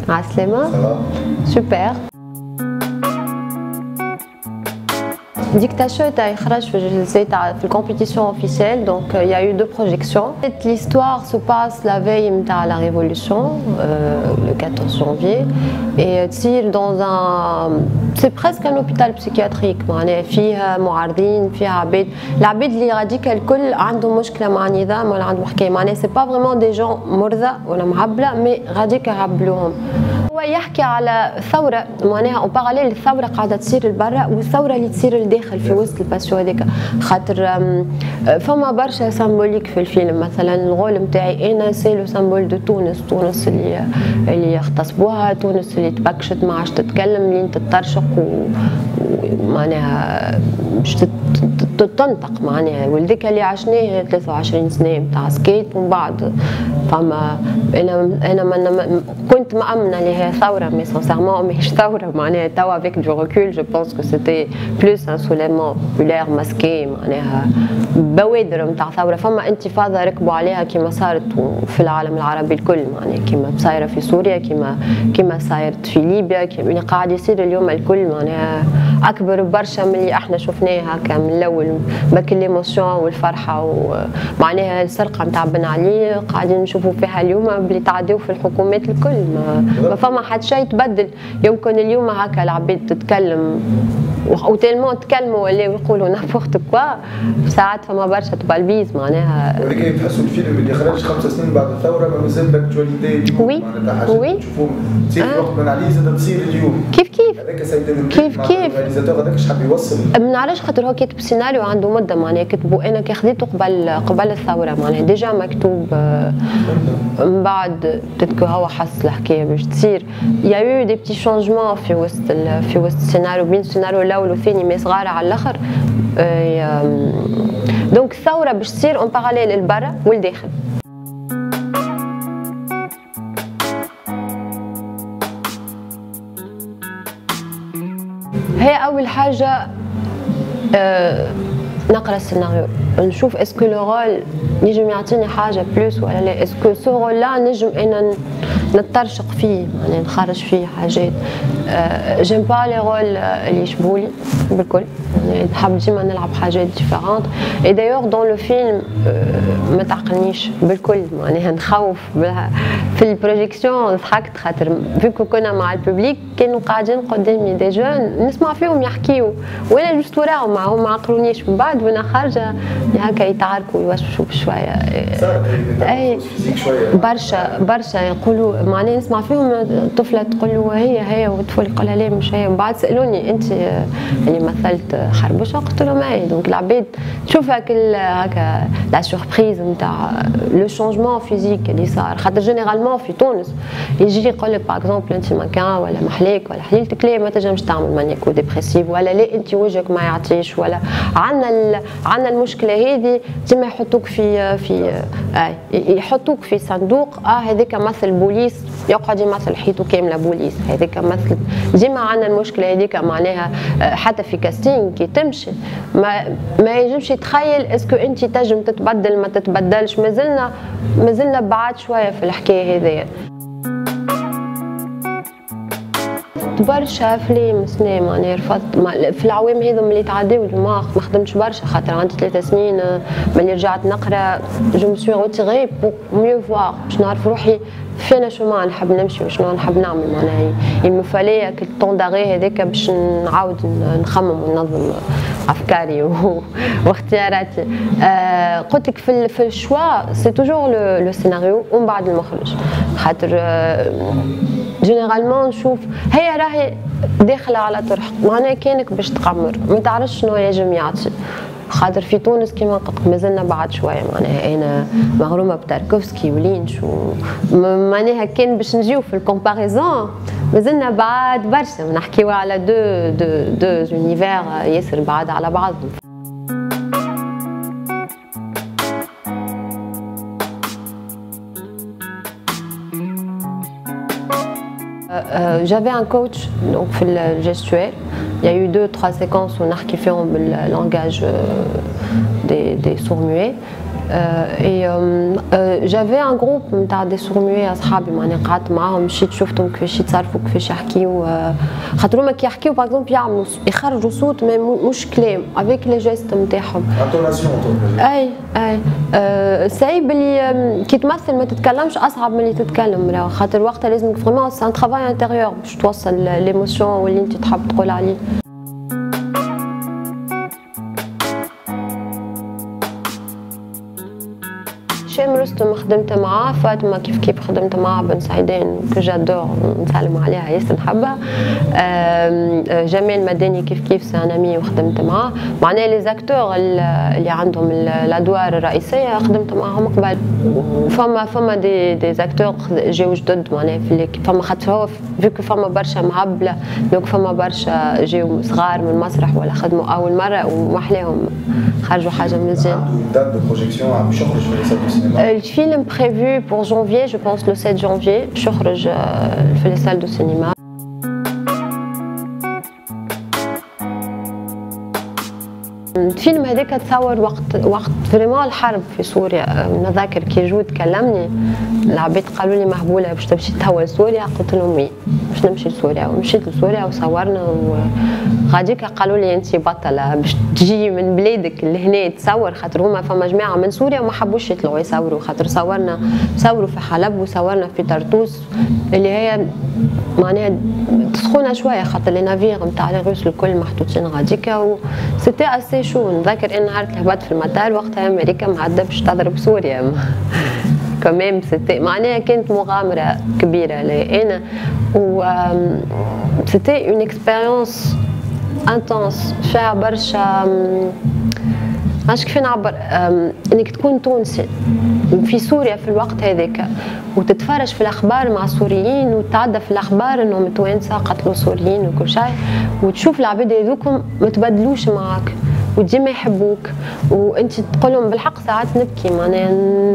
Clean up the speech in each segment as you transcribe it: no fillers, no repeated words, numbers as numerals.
عسلامة. سوبر. Dictation a في الكومبيتيسيون officielle, donc il y a eu 2 projections. L'histoire se passe la veille de la Révolution, le 14 janvier, et تصير dans un... c'est presque un hôpital psychiatrique. معناها فيها معارضين، فيها عباد، العباد اللي غاديك الكل عندهم مشكلة مع النظام ولا عندهم حكاية، معناها c'est pas vraiment des gens مرضى ولا معبلة، مي غاديك يعبلوهم. هو يحكي على ثورة، معناها اون باراليل الثورة قاعدة تصير لبرا والثورة اللي تصير لداخل في وسط الباسيو هذاك، خاطر فما برشا سامبوليك في الفيلم. مثلا الغول نتاعي انا سي لو سامبول دو تونس، تونس اللي اغتصبوها، تونس اللي تبكشت ما عادش تتكلم، اللي تترشق ومعناها باش تنطق، معناها ولدك اللي عشناه 23 سنة نتاع سكيت. ومن بعد فما انا كنت مأمنة لهي ثورة، مي سانسيرمون ماهيش ثورة، معناها توا افيك دو ريكول جو بونس كو سيتي بلوس ان سوليفمون بوبولير ماسكي، معناها بوادر نتاع ثورة. فما انتفاضة ركبوا عليها كيما صارت في العالم العربي الكل، معناها كيما صايرة في سوريا، كيما صايرت في ليبيا، كيما اللي قاعد يصير اليوم الكل، معناها أكبر برشا من اللي احنا شفناه هكا من الأول، باك الإيموسيون والفرحة. ومعناها السرقة نتاع بن علي قاعدين نشوفوا فيها اليوم بلي تعداو في الحكومات الكل، ما فما حد شيء تبدل. يمكن اليوم هكا العباد تتكلم وتلمون تكلموا ولاو يقولوا نابورت كوا، ساعات فما برشا تبلبيز معناها. ولكن تحسوا الفيلم اللي خرج 5 سنين بعد الثورة ما مازال باكتواليتي اليوم؟ وي وي تشوفوا تصير في وقت بن علي زاد تصير اليوم كيف هذاك سيد كيف الرياليزاتور هذاك اش حاب يوصل؟ ما نعرفش، خاطر هو كاتب سيناريو عنده مده، معناها كتبوا انا كي خديته قبل الثوره، معناها ديجا مكتوب. من بعد بتذكر هو حس الحكايه باش تصير، يا يو دي بتي شونجمون في وسط السيناريو، بين السيناريو الاول والثاني مي صغار على الاخر. دونك الثوره باش تصير اون باراليل البرا والداخل. هي اول حاجه نقرا السيناريو، نشوف اسكو لو رول نجم يعطيني حاجه بلوس ولا لا، اسكو سو رول لا نجم انا نترشق فيه، يعني نخرج فيه حاجات. جيم با لي رول اللي يشبهولي بالكل، يعني نحب ديما نلعب حاجات ديفيرونت. اي دايوغ دون لو فيلم ما تعقلنيش بالكل، معناها نخوف في البروجيكسيون. ضحكت خاطر فيكو كنا مع الببليك كانوا قاعدين قدامي دي جون نسمع فيهم يحكيو وانا جوست وراهم معاهم ما عقلونيش. من بعد وانا خارجه هكا يتعاركوا يوشوشوا بشويه، اي برشا يقولوا، معناها نسمع فيهم طفله تقول له هي والطفل يقولها لا مش هي. من بعد سالوني انت اللي مثلت خربوشه، قلت لهم اي. دونك العباد تشوف هكا لا سوربريز نتاع لو شونجمون فيزيك اللي صار، خاطر جينيرالمون في تونس يجي يقول لك باغ اكزومبل انت مكان ولا محليك ولا حليلتك لا ما تنجمش تعمل مانياكو ديبريسيف، ولا لا انت وجهك ما يعطيش، ولا عندنا المشكله هذه ديما يحطوك يحطوك في صندوق. هذاك مثل بوليس يقعد يمثل حيطه كامله بوليس، هذاك مثل ديما عندنا المشكله هذيك. معناها حتى في كاستينغ كي تمشي ما يجمش يتخيل اسكو انت تنجم تتبدل ما تتبدلش. مازلنا بعاد شويه في الحكايه هذيا. برشا افلام سنة، معناها رفضت في العوام هذم اللي تعداو الماخ، ما خدمتش برشا خاطر عندي 3 سنين. ملي رجعت نقرا جو مو سوي روتيغي بور ميو فوار، باش نعرف روحي فين شنو نحب نمشي وشنو نحب نعمل. معناها يمو فالي الطون داغي هذاك باش نعاود نخمم وننظم افكاري واختياراتي. قلت لك في الشوا سي توجور لو سيناريو ومن بعد المخرج، خاطر جينيرالمون نشوف هي راهي داخله على طرح، معناها كانك باش تقمر ما تعرفش شنو ينجم يعطي. خاطر في تونس كيما قلت مازلنا بعد شويه، معناها انا مغرومه بتاركوفسكي ولينش معناها كان باش نجيو في الكومباريزون مازلنا بعد برشا، نحكيو على دو يونيفير ياسر بعاد على بعضهم. J'avais un coach donc le gestuel. Il y a eu 2-3 séquences où on a fait le langage des sourds-muets. جافي ان جروب نتاع دي سورموي اصحابي معني قعدت معاهم مشيت شفتهم كيفاش يتصرفوا كيفاش يحكيو خاطر هما كي يحكيو باغ اكزومبل يعملوا يخرجوا صوت مش كلام افيك لي جيست نتاعهم اي صعيب اللي كي تمثل ما تتكلمش اصعب من اللي تتكلم خاطر وقتها لازمك فريمون سان ترافاي انتيريور باش توصل ليموسيون واللي انت تحب تقول عليه. هشام رستم خدمت معاه، فاطمه كيف خدمت معاه بن سعيدان كو جادور نسلم عليها ياسر نحبها، جمال مدني كيف سي ان امي وخدمت معاه، معناها لي زاكتور اللي عندهم الادوار الرئيسيه خدمت معاهم قبل. فما دي زاكتور جاو جدد معناها في فما خاطر هو فيكو فما برشا مهبله دونك فما برشا جاو صغار من المسرح ولا خدموا اول مره ومحلاهم خرجوا حاجه مزيانه. Le film prévu pour janvier, je pense le 7 janvier, يخرج في les salles de cinéma. الفيلم هذاك تصور وقت فريمون الحرب في سوريا. نذكر كي جود كلمني العباد قالوا لي مهبوله باش تمشي تهوى لسوريا، قلت لهم وي باش نمشي لسوريا، ومشيت لسوريا وصورنا وغاديك قالوا لي انت بطله باش تجي من بلادك لهنا تصور، خاطر هما فما جماعه من سوريا وما حبوش يطلعوا يصوروا، خاطر صوروا في حلب وصورنا في طرطوس اللي هي معناها تسخونه شويه خاطر لي نافير نتاع لي روس الكل محطوطين غاديكا و سيتي اسي شو. نذكر ان نهار هبطت في المطار وقتها امريكا معدة باش تضرب سوريا كمان سيتي معناها كانت مغامره كبيره لي انا و سيتي اون اكسبيريونس انتونس فيها برشا ماش كيف نعبر انك تكون تونسي وفي سوريا في الوقت هذاك وتتفرج في الاخبار مع السوريين وتعدى في الاخبار انهم توانسه قتلوا سوريين وكل شيء وتشوف العباد هذوكم ما تبدلوش معاك وديما يحبوك وانت تقول لهم بالحق ساعات نبكي معناها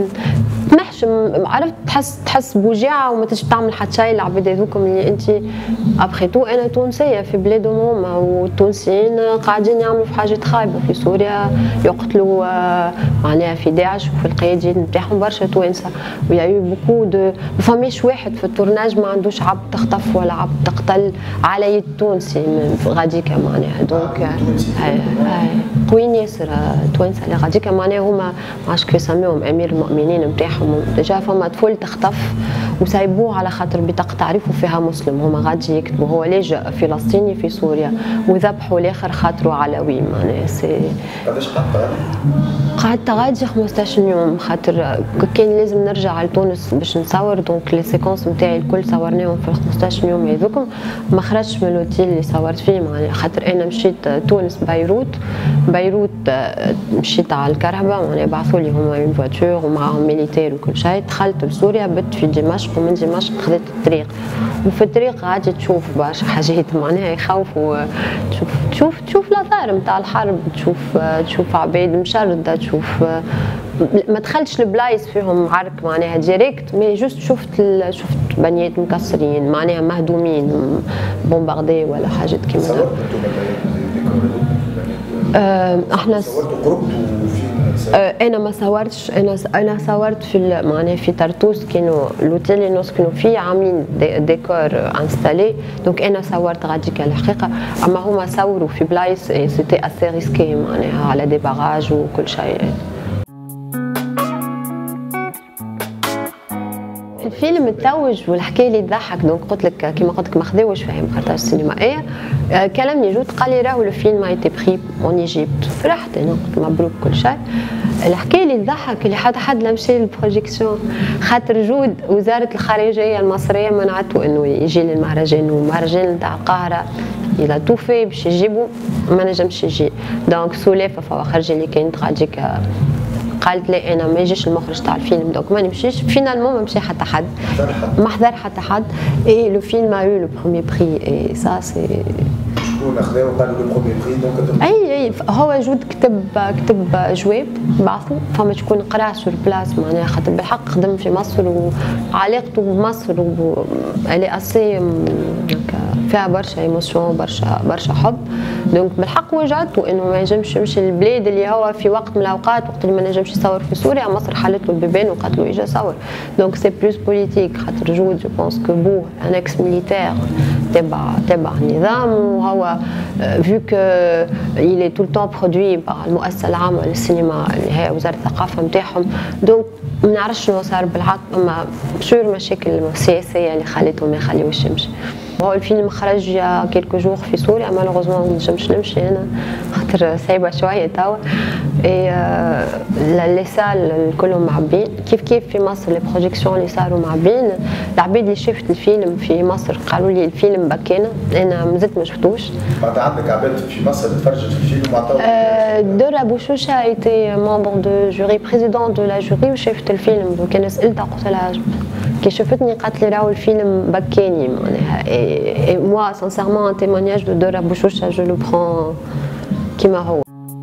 تنحشم عرفت تحس بوجاعه وما تجي تعمل حتى شيء العباد هذوكم اللي انت ابخي تو انا تونسيه في بلادهم هما والتونسيين قاعدين يعملوا في حاجات خايبه في سوريا يقتلوا معناها في داعش وفي القياديين نتاعهم برشا توانسه ويا بوكو دو فماش واحد في التورناج ما عندوش عبد تخطف ولا عبد تقتل على يد تونسي غاديكا معناها دونك قويين ياسر توانسه اللي غاديكا معناها هما معرفش كيف يسميهم امير المؤمنين نتاعهم ديجا فما طفل تخطف وسايبوه على خاطر بطاقه تعريفه فيها مسلم هما غادي يكتبوا هو لاجئ فلسطيني في سوريا وذبحوا الاخر خاطره علوي معناها سي قداش قعدت غادي 15 يوم خاطر كان لازم نرجع لتونس باش نصور دونك لي سيكونس نتاعي الكل صورناهم في 15 يوم هذوكم ما خرجتش من الاوتيل اللي صورت فيه معناها خاطر انا مشيت تونس بيروت مشيت على الكرهبه معناها بعثوا لي هما اون فواتور ومعاهم ميليتير وكل شيء دخلت لسوريا بت في دمشق ومن دمشق خذيت الطريق وفي الطريق غادي تشوف برشا حاجات معناها يخوفوا تشوف الاثار نتاع الحرب تشوف عباد مشردة تشوف ما دخلتش البلايص فيهم عرك معناها ديريكت مي جوست شفت بنيات مكسرين معناها مهدومين بومباردي ولا حاجات كيما احنا انا ما صورتش انا صورت في معناها في طرطوس كانوا الاوتيل اللي نسكنوا فيه عاملين ديكور انستالي دونك انا صورت غاديك الحقيقه اما هما صوروا في بلايص سيتي اسي ريسكي معناها على دي باراج وكل شيء. الفيلم متوج والحكايه اللي تضحك دونك قلت لك كيما قلت لك ما خذاوش فيها مخرطاج سينمائيه كلمني جود قال لي راهو الفيلم ايتي بري اون ايجيبت فرحت انا قلت مبروك كل شيء. الحكايه اللي تضحك اللي حد لا مشى للبروجيكسيون خاطر جود وزاره الخارجيه المصريه منعته انه يجي للمهرجان والمهرجان نتاع القاهره الى تو في باش يجيبوا ما نجمش يجي دونك سلافه فوا خرجي اللي كانت غاديك قالت لي انا ما يجيش المخرج تاع الفيلم دونك ما نمشيش فينالمون ما مشى حتى حد ما حضر حتى حد اي لو فيلم ا يو لو بروميي بري اي سا سي شكون اخذوا قالوا لو بروميي بري دونك اي هو جود كتب جواب بعثوا فما شكون قرا سور بلاس معناها خاطر بالحق خدم في مصر وعلاقته بمصر الي اسي فيها برشا ايموسيون، برشا حب. دونك بالحق وجدته انه ما ينجمش يمشي للبلاد اللي هو في وقت من الاوقات وقت اللي ما نجمش يصور في سوريا، مصر حلت له البيبان وقالت له اجا صور. دونك سي بلوس بوليتيك، خاطر جود جو بونس كو بوه ان اكس ميليتير تبع النظام، وهو فيو كو il est tout le temps produit par المؤسسه العامه للسينما اللي هي وزاره الثقافه نتاعهم. دونك ما نعرفش شنو صار بالحق، اما بشور مشاكل سياسيه اللي خليتهم ما يخليوش يمشي. هو الفيلم خرج يا كيلكو جور في سوريا، مالوغوزمون ما نجمش نمشي انا خاطر صعيبه شويه توا. لي سال كلهم معبين كيف في مصر. لي بروجيكسيون اللي صاروا معبين، العباد اللي شافت الفيلم في مصر قالوا لي الفيلم بكينا، انا مازلت ما شفتوش. بعد عندك عباد في مصر تفرجت في الفيلم وعطاوك دورا بوشوشه ايتي ممبر دو جوري بريزيدون دو لا جوري وشافت الفيلم. دونك انا سالتها قلت لها كي شفتني قالت لي راهو الفيلم بكاني معناها. et moi sincèrement un témoignage de Dora Bouchoucha je le prends كيما هو.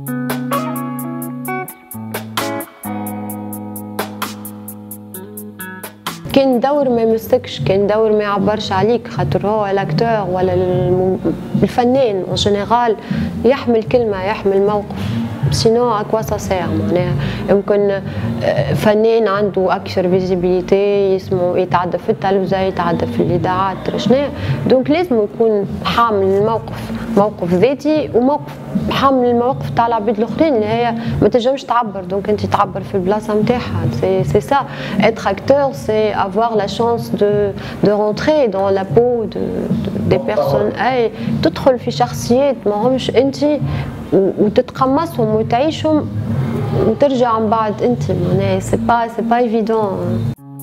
كان دور ما يمسكش، كان دور ما يعبرش عليك، خاطر هو الاكتور ولا الفنان en général يحمل كلمه يحمل موقف، سينو اكوا سا سير معناها. يمكن فنان عنده اكثر فيزيبيليتي يسمو يتعدى في التلفزه يتعدى في الاذاعات شنو، دونك لازم يكون حامل الموقف، موقف ذاتي وموقف حامل المواقف تاع العباد الاخرين اللي هي ما تنجمش تعبر، دونك انت تعبر في البلاصه نتاعها. سي سا être acteur c'est avoir la chance de rentrer dans la peau des personnes، اي تدخل في شخصيات ما همش انت وتتقمصهم وتعيشهم وترجع من بعد انت معناها. سي با ايفيدون.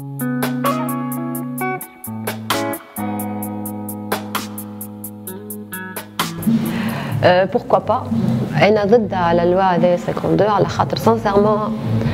pourquoi pas. انا ضد على اللوا هذا 52 على خاطر سانسيرمون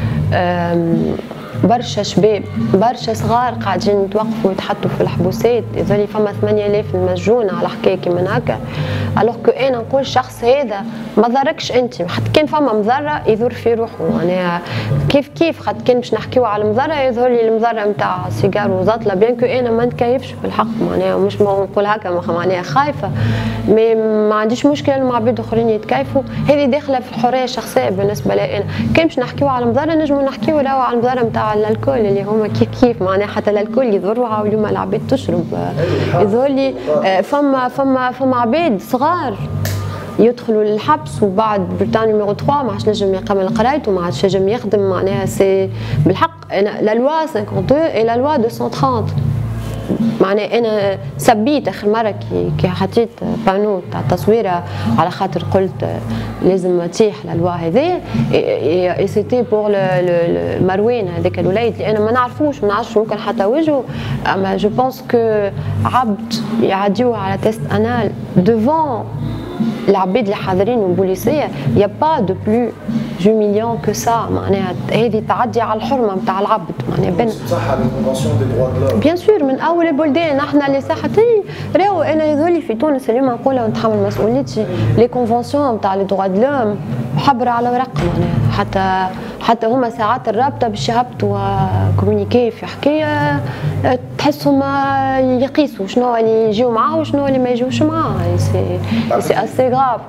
برشا شباب برشا صغار قاعدين يتوقفوا ويتحطوا في الحبوسات. يظهر فما 8000 مسجون على حكايه كيما هكا، الوغ كو انا نقول الشخص هذا ما ضركش انت، حتى كان فما مضره يضر في روحه. يعني كيف خاطر كان باش نحكيو على المضره يظهر لي المضره نتاع سيجار وزاطله، بيان كو انا ما نتكيفش بالحق معناها، مش نقول هكا معناها خايفه، مي ما عنديش مشكله مع عباد اخرين يتكيفوا. هذه داخله في الحريه الشخصيه بالنسبه لي انا. كان باش نحكيو على المضره نجمو نحكيو على المضره نتاع الكل اللي هما كيف معناها، حتى الكل يضروا واليوم العباد تشرب. يظهر لي فما عباد صغار يدخلوا للحبس وبعد بلتان نيميرو 3 ما عادش نجم يكمل قرايته، ما عادش نجم يخدم معناها. سي بالحق انا لا لوا 52 اي لا لوا 230 معناها. انا سبيت اخر مره كي حطيت بانو تاع تصويره على خاطر قلت لازم تيح للوا هذايا، اي سيتي بور مروان هذاك الوليد اللي انا ما نعرفوش ممكن حتى وجهه، اما جو بونس كو عبد يعديوه على تيست انال ديفون العباد اللي حاضرين والبوليسيه، يا با دو بلو جوميليون كو سا معناها. هذه تعدي على الحرمه نتاع العبد معناها. بين صح على الكونفنسيون دي دروا دو لوم بيان سور من اول البلدان احنا اللي صحتي راهو انا يظهرلي في تونس اليوم نقولها ونتحمل مسؤوليتي. لي كونفنسيون نتاع لي دروا دو لوم حبر على ورق معناها. حتى هما ساعات الرابطه باش يهبطوا كومونيكي في حكايه تحسهم يقيسوا شنو اللي يجيو معاه وشنو اللي ما يجيوش معاه. سي اسي غراف.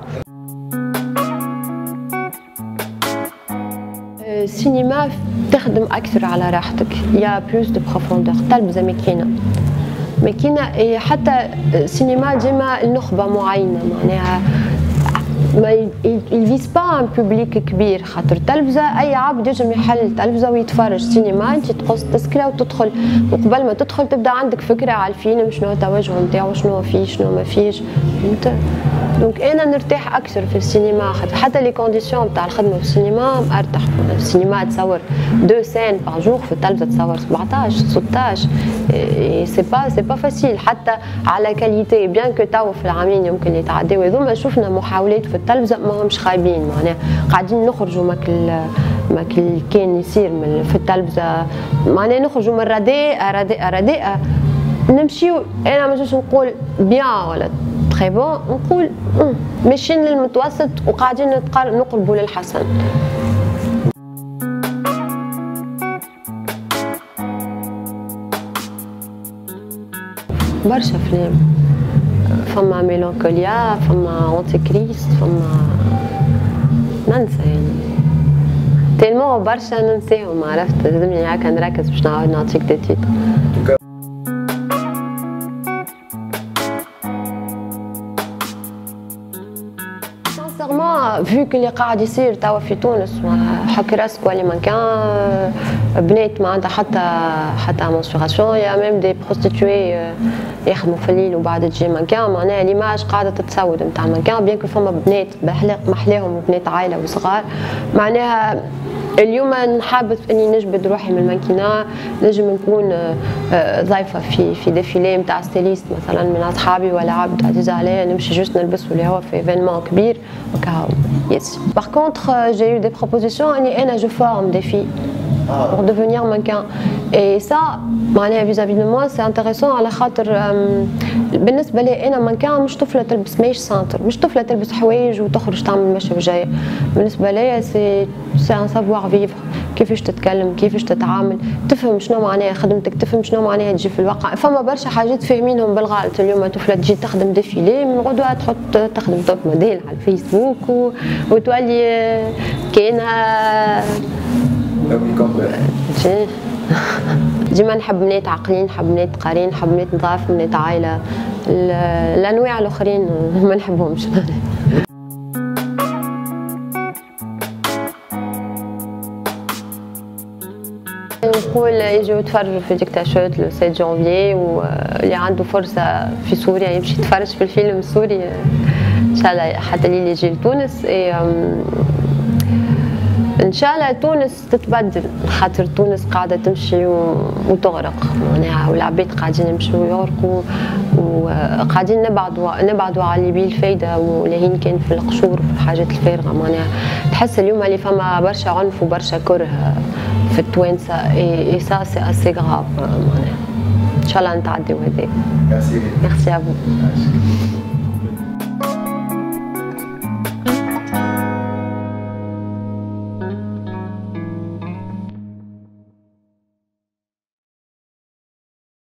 السينما تخدم اكثر على راحتك، يا بلوس دو بروفوندور. تلفزه ماكينه حتى السينما ديما النخبه معينه معناها، ما يلفيز با ان بوبليك كبير. خاطر التلفزه اي عبد ينجم يحل التلفزه ويتفرج. سينما انت تقص تذكره وتدخل، وقبل ما تدخل تبدا عندك فكره على الفيلم شنو التوجه نتاعو، شنو فيه شنو ما فيهش، فهمت. دونك انا نرتاح اكثر في السينما، حتى لي كونديسيون تاع الخدمه في السينما ارتاح. في السينما تصور 2 سين باغ جور، في التلفزه تصور 17 16. سي با فاسيل حتى على كاليتي. بيان كو تو في العامين يمكن يتعداو هذوما، شفنا محاولات في التلفزه ما همش خايبين معناها، قاعدين نخرجوا ما كان يصير في التلفزه معناها، نخرجوا من رداء نمشيو. انا ما نجمش نقول بيان ولا تري بون، نقول ماشيين للمتوسط وقاعدين نقربوا للحسن. برشا فما ميلانكوليا، فما أنتي كريست، فما ننسى يعني تيلمون برشا ننساهم. عرفت لازمني هكا نركز باش نعاود نعطيك دي تيتر. فيو اللي قاعد يصير توا في تونس حكي راسك ولي مانكان بنات ما عندها حتى منسوراسيون، يا ميم دي بروستيتوي يخدموا في الليل وبعد تجي مانكان. معناها ليماج قاعده تتسود نتاع المانكان، بيان كو فما بنات محلاهم وبنات عائله وصغار. معناها اليوم نحب اني نجبد روحي من الماكينه، نجم نكون ضايفه في ديفيلي نتاع ستيليست مثلا من اصحابي ولا عبد عزيز عليا، نمشي جوست نلبسه اللي هو في ايفينمون كبير وكهو يس. باغ كونتر جي يو دي بروبوزيسيون اني انا جو فورم دي في pour devenir mannequin. Et ça, vis-à-vis de moi, c'est intéressant على خاطر بالنسبة لي أنا مانكان مش طفلة تلبس مايش سانتر، مش طفلة تلبس حوايج وتخرج تعمل مشي وجاية. بالنسبة لي سي ان سافوار فيفر، كيفاش تتكلم، كيفاش تتعامل، تفهم شنو معناها خدمتك، تفهم شنو معناها تجي في الواقع. فما برشا حاجات فاهمينهم بالغلط. اليوم طفلة تجي تخدم ديفيلي من غدوة تحط تخدم توب موديل على الفيسبوك وتولي كأنها ديما نحب بنات عاقلين، نحب بنات قارين، نحب بنات نظاف، بنات عائله. الانواع الاخرين ما نحبهمش. نقول يجوا يتفرجوا في ديكتاشوت لو 7 جانفي، واللي عنده فرصه في سوريا يمشي يتفرج في الفيلم السوري ان شاء الله حتى اللي يجي لتونس. ان شاء الله تونس تتبدل، خاطر تونس قاعده تمشي وتغرق معناها، والعباد قاعدين يمشوا ويغرقوا وقاعدين نبعدوا على اللي بيه الفايده، ولاهين كان في القشور وفي الحاجات الفارغه. معناها تحس اليوم اللي فما برشا عنف وبرشا كره في التوانسه، اي سا سي اسي غراف. معناها ان شاء الله نتعديو هذاك. ميرسي ا فو.